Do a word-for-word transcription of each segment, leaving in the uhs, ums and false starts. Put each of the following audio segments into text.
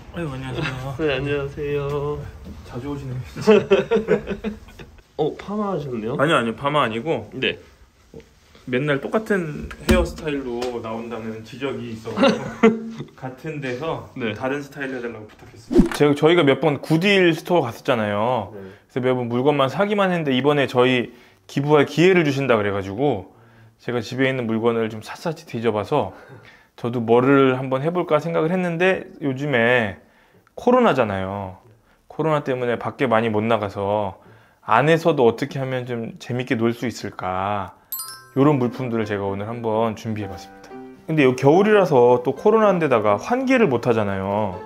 아유, 안녕하세요. 네, 안녕하세요. 자주 오시네. 어, 파마 하셨네요? 아니요, 아니요. 파마 아니고 네. 맨날 똑같은 헤어스타일로 나온다는 지적이 있어가지고 같은 데서 네. 다른 스타일 해달라고 부탁했어요. 제가 저희가 몇 번 굿딜 스토어 갔었잖아요. 네. 그래서 매번 물건만 사기만 했는데 이번에 저희 기부할 기회를 주신다 그래가지고 제가 집에 있는 물건을 좀 샅샅이 뒤져봐서 저도 뭐를 한번 해볼까 생각을 했는데 요즘에 코로나잖아요. 코로나 때문에 밖에 많이 못 나가서 안에서도 어떻게 하면 좀 재밌게 놀 수 있을까, 이런 물품들을 제가 오늘 한번 준비해봤습니다. 근데 여기 겨울이라서 또 코로나인데다가 환기를 못 하잖아요.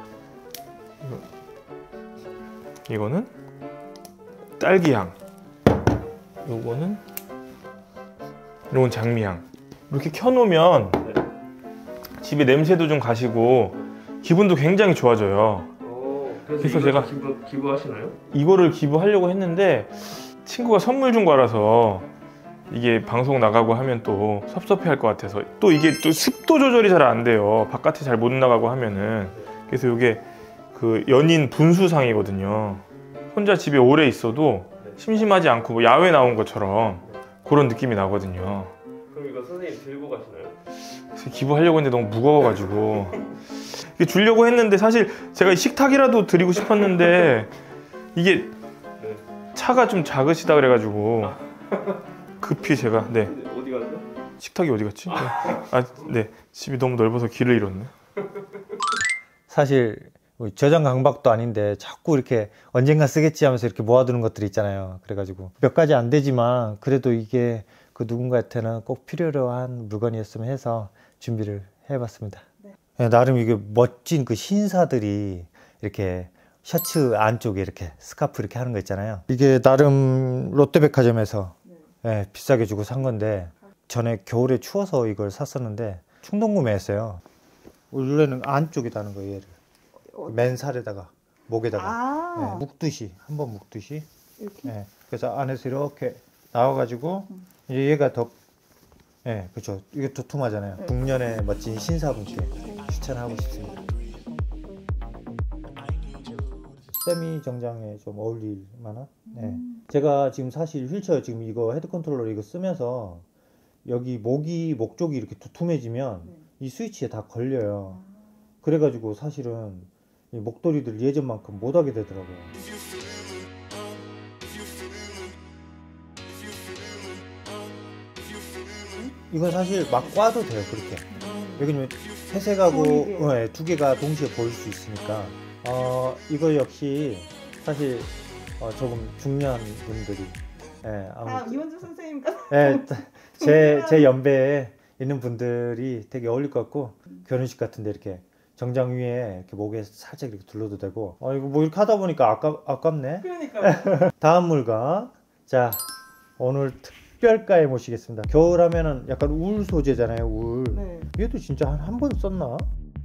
이거는 딸기향, 요거는 요건 장미향. 이렇게 켜놓으면 집에 냄새도 좀 가시고 기분도 굉장히 좋아져요. 오, 그래서, 그래서 제가 기부, 기부하시나요? 이거를 기부하려고 했는데 친구가 선물 준 거라서 이게 방송 나가고 하면 또 섭섭해 할 것 같아서, 또 이게 또 습도 조절이 잘 안 돼요. 바깥에 잘 못 나가고 하면은. 그래서 이게 그 연인 분수상이거든요. 혼자 집에 오래 있어도 심심하지 않고 뭐 야외 나온 것처럼 그런 느낌이 나거든요. 그럼 이거 선생님 들고 가시나요? 그래서 기부하려고 했는데 너무 무거워가지고 이게 주려고 했는데, 사실 제가 식탁이라도 드리고 싶었는데 이게 차가 좀 작으시다 그래가지고 급히 제가. 네. 어디 갔어요? 식탁이 어디 갔지? 네. 아, 네. 집이 너무 넓어서 길을 잃었네. 사실 저장 강박도 아닌데 자꾸 이렇게 언젠가 쓰겠지 하면서 이렇게 모아두는 것들이 있잖아요. 그래가지고 몇 가지 안 되지만 그래도 이게 그 누군가한테는 꼭 필요로 한 물건이었으면 해서 준비를 해봤습니다. 네. 나름 이게 멋진 그 신사들이 이렇게 셔츠 안쪽에 이렇게 스카프 이렇게 하는 거 있잖아요. 이게 나름 롯데백화점에서 네, 비싸게 주고 산 건데 전에 겨울에 추워서 이걸 샀었는데 충동 구매했어요. 원래는 안쪽에 다는 거예요, 얘를. 맨살에다가 목에다가 아 네, 묶듯이 한번 묶듯이 이렇게? 네, 그래서 안에서 이렇게 나와가지고 음. 이제 얘가 더 네, 그렇죠. 이게 도톰하잖아요. 네. 북년의 멋진 신사분께 추천하고 싶습니다. 세미 정장에 좀 어울릴 만한. 네. 음. 제가 지금 사실 휠체어 지금 이거 헤드 컨트롤러 이거 쓰면서 여기 목이 목 쪽이 이렇게 두툼해지면 네. 이 스위치에 다 걸려요. 아. 그래가지고 사실은 이 목도리들 예전만큼 못하게 되더라고요. 이건 사실 막 꽈도 돼요. 그렇게 여기는 회색하고 네, 두 개가 동시에 보일 수 있으니까. 어, 이거 역시 사실 어, 조금 중요한 분들이 네, 아, 이원주 선생님 같은 네, 제, 제 연배에 있는 분들이 되게 어울릴 것 같고, 결혼식 같은데 이렇게 정장 위에 이렇게 목에 살짝 이렇게 둘러도 되고. 어, 이거 뭐 이렇게 하다 보니까 아깝, 아깝네. 그러니까. 다음 물건. 자, 오늘 특별가에 모시겠습니다. 겨울 하면은 약간 울 소재잖아요, 울. 네. 얘도 진짜 한 한 번 썼나?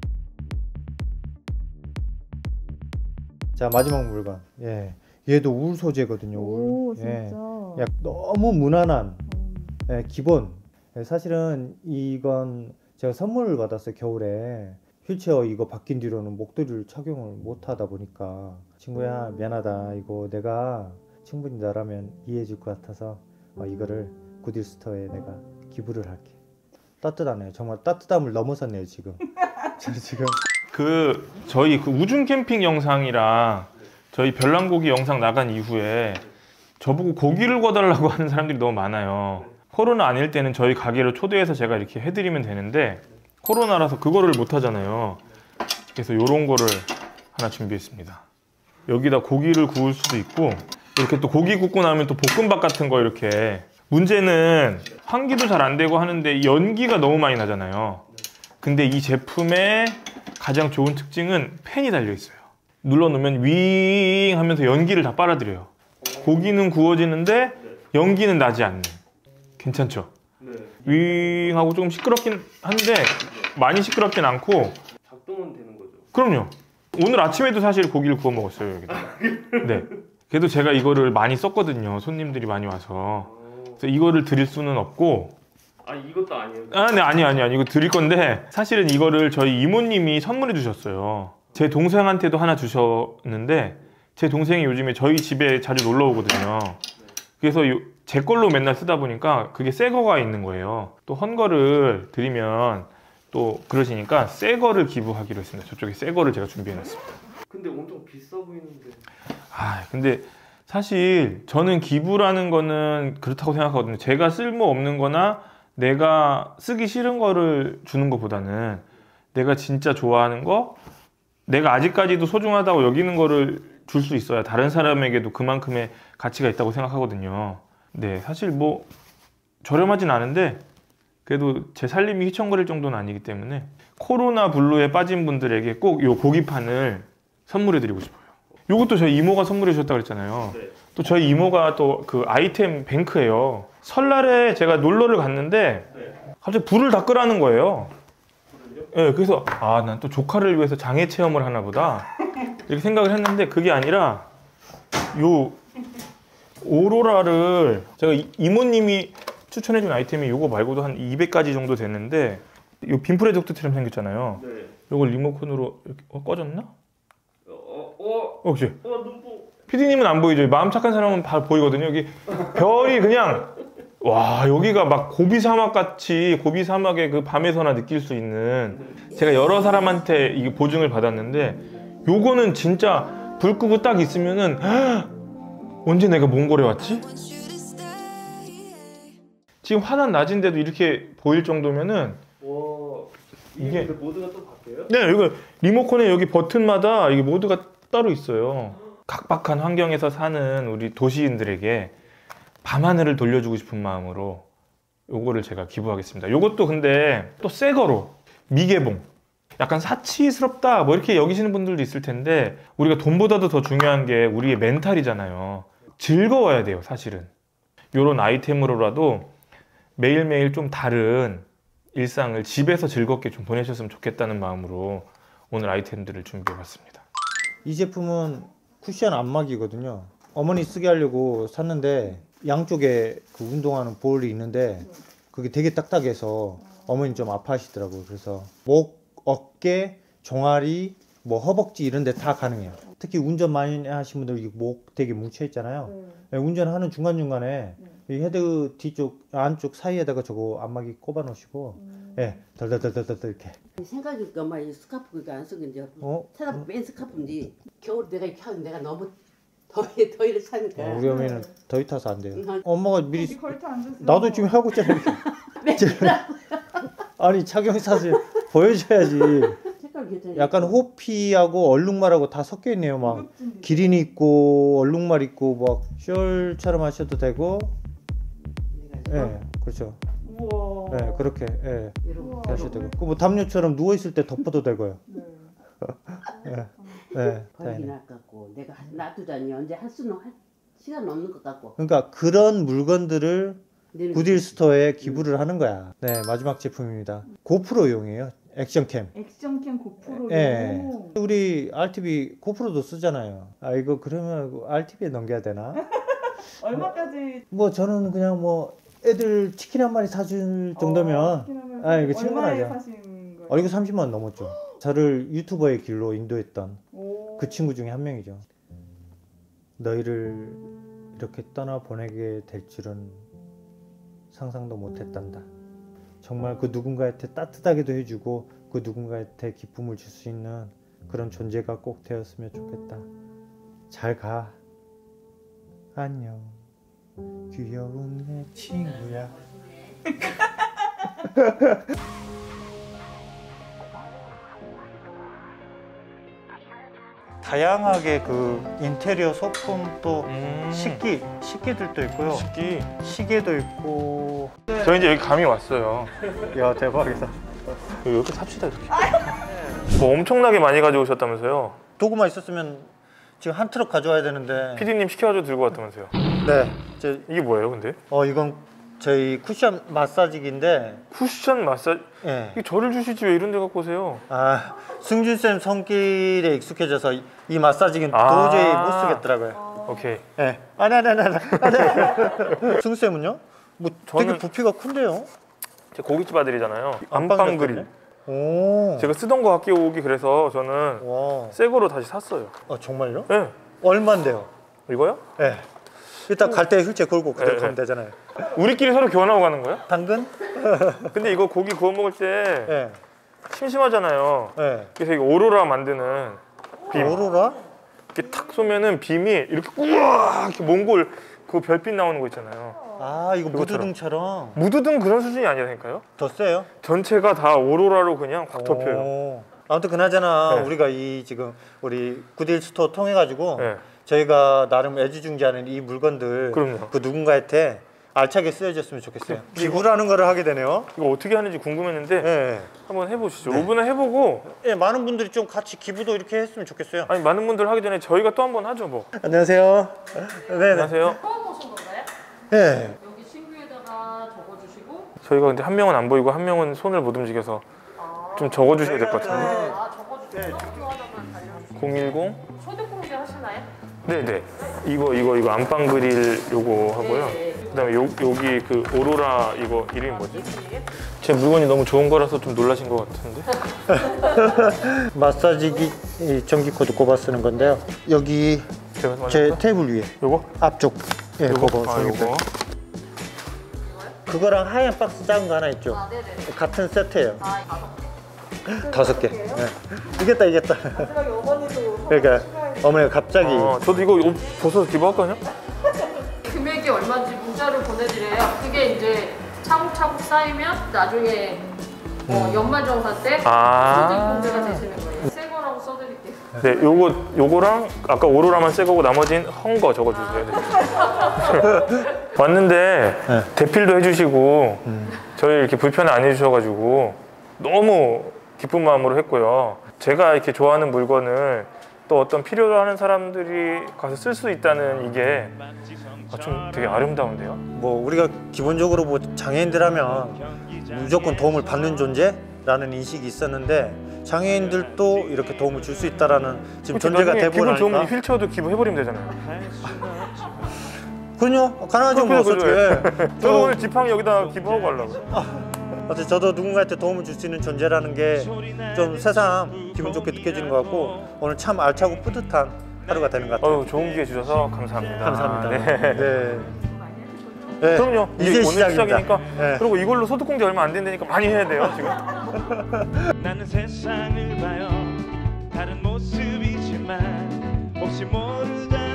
자, 마지막 물건. 예. 얘도 울 소재거든요, 울. 오, 진짜. 예. 야, 너무 무난한 음. 예, 기본. 예, 사실은 이건 제가 선물을 받았어요, 겨울에. 휠체어 이거 바뀐 뒤로는 목도리를 착용을 못 하다 보니까 친구야 미안하다, 이거 내가 충분히 너라면 이해해 줄 것 같아서 어, 이거를 굿딜 스토어에 내가 기부를 할게. 따뜻하네요. 정말 따뜻함을 넘어섰네요 지금. 저 지금 그 저희 그 우중 캠핑 영상이랑 저희 별난고기 영상 나간 이후에 저보고 고기를 구워달라고 하는 사람들이 너무 많아요. 코로나 아닐 때는 저희 가게로 초대해서 제가 이렇게 해드리면 되는데 코로나라서 그거를 못 하잖아요. 그래서 요런 거를 하나 준비했습니다. 여기다 고기를 구울 수도 있고, 이렇게 또 고기 굽고 나면 또 볶음밥 같은 거 이렇게. 문제는 환기도 잘 안 되고 하는데 연기가 너무 많이 나잖아요. 근데 이 제품의 가장 좋은 특징은 팬이 달려 있어요. 눌러놓으면 윙 하면서 연기를 다 빨아들여요. 고기는 구워지는데 연기는 나지 않는. 괜찮죠? 윙 하고 조금 시끄럽긴 한데 많이 시끄럽진 않고. 작동은 되는 거죠? 그럼요. 오늘 아침에도 사실 고기를 구워 먹었어요, 여기다. 네. 그래도 제가 이거를 많이 썼거든요. 손님들이 많이 와서. 그래서 이거를 드릴 수는 없고. 아, 이것도 아니에요? 아, 네, 아니, 아니, 아니. 이거 드릴 건데, 사실은 이거를 저희 이모님이 선물해 주셨어요. 제 동생한테도 하나 주셨는데 제 동생이 요즘에 저희 집에 자주 놀러 오거든요. 그래서 요, 제 걸로 맨날 쓰다 보니까 그게 새 거가 있는 거예요. 또 헌 거를 드리면 또 그러시니까 새 거를 기부하기로 했습니다. 저쪽에 새 거를 제가 준비해놨습니다. 근데 엄청 비싸 보이는데. 아, 근데 사실 저는 기부라는 거는 그렇다고 생각하거든요. 제가 쓸모없는 거나 내가 쓰기 싫은 거를 주는 것보다는 내가 진짜 좋아하는 거, 내가 아직까지도 소중하다고 여기는 거를 줄 수 있어야 다른 사람에게도 그만큼의 가치가 있다고 생각하거든요. 네, 사실 뭐 저렴하진 않은데 그래도 제 살림이 휘청거릴 정도는 아니기 때문에 코로나 블루에 빠진 분들에게 꼭 요 고기판을 선물해 드리고 싶어요. 요것도 저희 이모가 선물해 주셨다고 그랬잖아요. 네. 또 저희 이모가 또 그 아이템 뱅크예요. 설날에 제가 놀러를 갔는데 네. 갑자기 불을 다 끄라는 거예요. 예, 네, 그래서 아, 난 또 조카를 위해서 장애 체험을 하나 보다 이렇게 생각을 했는데 그게 아니라 요 오로라를 제가 이- 이모님이 추천해준 아이템이 요거 말고도 한 이백 가지 정도 됐는데 요 빔 프로젝트처럼 생겼잖아요. 네. 요걸 리모컨으로 이렇게 어, 꺼졌나? 어, 어, 어, 어, 혹시 어, 눈뽕. 피디님은 안 보이죠? 마음 착한 사람은 다 보이거든요. 여기 별이 그냥 와, 여기가 막 고비 사막 같이 고비 사막의 그 밤에서나 느낄 수 있는, 제가 여러 사람한테 이 보증을 받았는데 요거는 진짜 불 끄고 딱 있으면은 언제 내가 몽골에 왔지? 지금 화난 낮인데도 이렇게 보일 정도면은 와, 이게- 이게 근데 모드가 또 바뀌어요? 네, 이거 리모컨에 여기 버튼마다 이게 모드가 따로 있어요. 각박한 환경에서 사는 우리 도시인들에게 밤하늘을 돌려주고 싶은 마음으로 요거를 제가 기부하겠습니다. 요것도 근데 또 새 거로 미개봉. 약간 사치스럽다 뭐 이렇게 여기시는 분들도 있을 텐데 우리가 돈보다도 더 중요한 게 우리의 멘탈이잖아요. 즐거워야 돼요, 사실은. 요런 아이템으로라도 매일매일 좀 다른 일상을 집에서 즐겁게 좀 보내셨으면 좋겠다는 마음으로 오늘 아이템들을 준비해봤습니다. 이 제품은 쿠션 안막이거든요. 어머니 쓰게 하려고 샀는데 양쪽에 그 운동하는 볼이 있는데 그게 되게 딱딱해서 어머니 좀 아파하시더라고요. 그래서 목, 어깨, 종아리, 뭐 허벅지 이런 데 다 가능해요. 특히 운전 많이 하신 분들 이 목 되게 뭉쳐 있잖아요. 네. 운전하는 중간중간에 네. 이 헤드 뒤쪽 안쪽 사이에다가 저거 안마기 꼽아 놓으시고 음. 예, 덜덜덜덜덜 이렇게. 생각해보니까 엄마 이 스카프 그거 안 쓰고 이제 어? 찾아보 맨 스카프인지 겨울 내가 이렇게 하면 내가 너무 더위 더위를 타니까 어, 우리 어머니는 더위 타서 안 돼요. 응. 엄마가 미리 여기 걸터 앉으세요. 나도 지금 하고 있잖아. 아니 착용 사실 보여줘야지. 색깔 괜찮아. 약간 호피하고 얼룩말하고 다 섞여 있네요. 막 고급진데. 기린 있고 얼룩말 있고 막 숄처럼 하셔도 되고. 예, 네, 그렇죠. 우와. 예, 네, 그렇게 예, 이러고 하셔도 되고. 그뭐 담요처럼 누워 있을 때 덮어도 되고요. 네. 예, 네, 버리기 낫갖고 내가 놔두다니 언제 할 수는 할 시간 없는 것 같고. 그러니까 그런 물건들을 내는 구딜 스토어에 기부를 하는 거야. 네, 마지막 제품입니다. 고프로용이에요. 액션캠. 액션캠 고프로. 예. 우리 알티비 고프로도 쓰잖아요. 아 이거 그러면 알티비에 넘겨야 되나? 얼마까지? 뭐 저는 그냥 뭐 애들 치킨 한 마리 사줄 정도면 어, 치킨하면 아, 이거 얼마에 충분하죠. 사신 거예요? 아 이거 삼십만 원 넘었죠. 저를 유튜버의 길로 인도했던 오. 그 친구 중에 한 명이죠. 너희를 이렇게 떠나 보내게 될 줄은 상상도 못했단다. 정말 그 누군가한테 따뜻하게도 해주고 그 누군가한테 기쁨을 줄 수 있는 그런 존재가 꼭 되었으면 좋겠다. 잘 가. 안녕. 귀여운 내 친구야. 다양하게 그 인테리어 소품 또 음, 식기, 식기들도 있고요. 식기. 시계도 있고. 저 이제 여기 감이 왔어요. 야 대박이다. 여기 삽시다 이렇게. 뭐 엄청나게 많이 가져오셨다면서요? 도구만 있었으면 지금 한 트럭 가져와야 되는데. 피디님 시켜가지고 들고 왔다면서요? 네. 저, 이게 뭐예요, 근데? 어 이건 저희 쿠션 마사지기인데. 쿠션 마사지. 예. 이게 저를 주시지 왜 이런 데 갖고 오세요? 아 승준 쌤 손길에 익숙해져서 이, 이 마사지기는 아. 도저히 못 쓰겠더라고요. 오케이. 예. 아니 아니 아니 아니. 아니. 승준 쌤은요? 뭐 되게 저는- 부피가 큰데요? 제 고깃집 아들이잖아요. 안방 안방 그릴. 작가네? 오. 제가 쓰던 거 아껴오기 그래서 저는 와. 새 거로 다시 샀어요. 아, 정말요? 네. 얼마인데요? 이거요? 예. 네. 일단 갈 때 휠체어 걸고 그대로 네, 가면 네. 되잖아요. 우리끼리 서로 교환하고 가는 거야? 당근? 근데 이거 고기 구워 먹을 때 예. 심심하잖아요. 예. 그래서 이거 오로라 만드는 빔. 오로라? 이렇게 탁 쏘면은 빔이 이렇게 우와 이렇게 몽골 그 별빛 나오는 거 있잖아요. 아, 이거 이것처럼. 무드등처럼 무드등 그런 수준이 아니라니까요. 더 세요? 전체가 다 오로라로 그냥 확 덮여요. 오. 아무튼 그나저나 네. 우리가 이 지금 우리 굿딜 스토어 통해 가지고 네. 저희가 나름 애지중지하는 이 물건들 그럼요. 그 누군가한테 알차게 쓰여졌으면 좋겠어요. 기부라는 거를 하게 되네요. 이거 어떻게 하는지 궁금했는데 예. 한번 해보시죠. 오븐에 해보고 예, 많은 분들이 좀 같이 기부도 이렇게 했으면 좋겠어요. 아니 많은 분들 하기 전에 저희가 또 한번 하죠 뭐. 안녕하세요. 네, 네. 안녕하세요. 처음 오신 건가요? 예. 여기 신규에다가 적어주시고 저희가 근데 한 명은 안 보이고 한 명은 손을 못 움직여서 좀 적어주셔야 될 것 같은데. 아 적어주시고 서로 하나만 달려주시고 공일공 초대공개 하시나요? 네네. 이거 이거 이거 안방 그릴 요거 하고요. 네. 그다음에 요, 여기 그 오로라 이거 이름이 뭐지? 제 물건이 너무 좋은 거라서 좀 놀라신 것 같은데. 마사지기 이 전기 코드 꼽아 쓰는 건데요. 여기 제가 제 맞을까? 테이블 위에 요거? 앞쪽 예, 요거? 그거 아 전기 요거. 그거랑 하얀 박스 작은 거 하나 있죠. 아 네네. 같은 세트예요. 아 다섯 다섯 개. 예. 이겼다 이겼다. 마지막에 어머니도 그러니까 어머니가 갑자기 아, 저도 이거 옷 벗어서 기부할까요? 금액이 얼마인지 문자를 보내드려요. 그게 이제 차곡차곡 쌓이면 나중에 어, 연말정산 때 아. 소득공제가 되시는 거예요. 새 거라고 써드릴게요. 네, 요거 요거랑 아까 오로라만 새 거고 나머지는 헝 거 적어주세요. 네. 왔는데 네. 대필도 해주시고 저희 이렇게 불편을 안 해주셔가지고 너무 기쁜 마음으로 했고요. 제가 이렇게 좋아하는 물건을 또 어떤 필요로 하는 사람들이 가서 쓸 수 있다는 이게 아, 좀 되게 아름다운데요. 뭐 우리가 기본적으로 뭐 장애인들 하면 무조건 도움을 받는 존재라는 인식이 있었는데 장애인들도 이렇게 도움을 줄 수 있다라는 지금 존재가 나중에 되고 기분 좋으면 이 나니까 휠체어도 기부해버리면 되잖아요. 그럼요 가능하죠 뭐 그죠, 그죠. 어떻게 저도 오늘 지팡이 여기다 기부하고 가려고. 어쨌든 저도 누군가한테 도움을 줄 수 있는 존재라는 게 좀 새삼 기분 좋게 느껴지는 것 같고 오늘 참 알차고 뿌듯한 하루가 되는 것 같아요. 어유 좋은 기회 주셔서 감사합니다. 감사합니다. 네. 네. 네. 그럼요. 이제 이제 오늘 시작입니다. 시작이니까. 네. 그리고 이걸로 소득공제 얼마 안 된다니까 많이 해야 돼요 지금. 나는 세상을 봐요 다른 모습이지만 혹시 모르잖아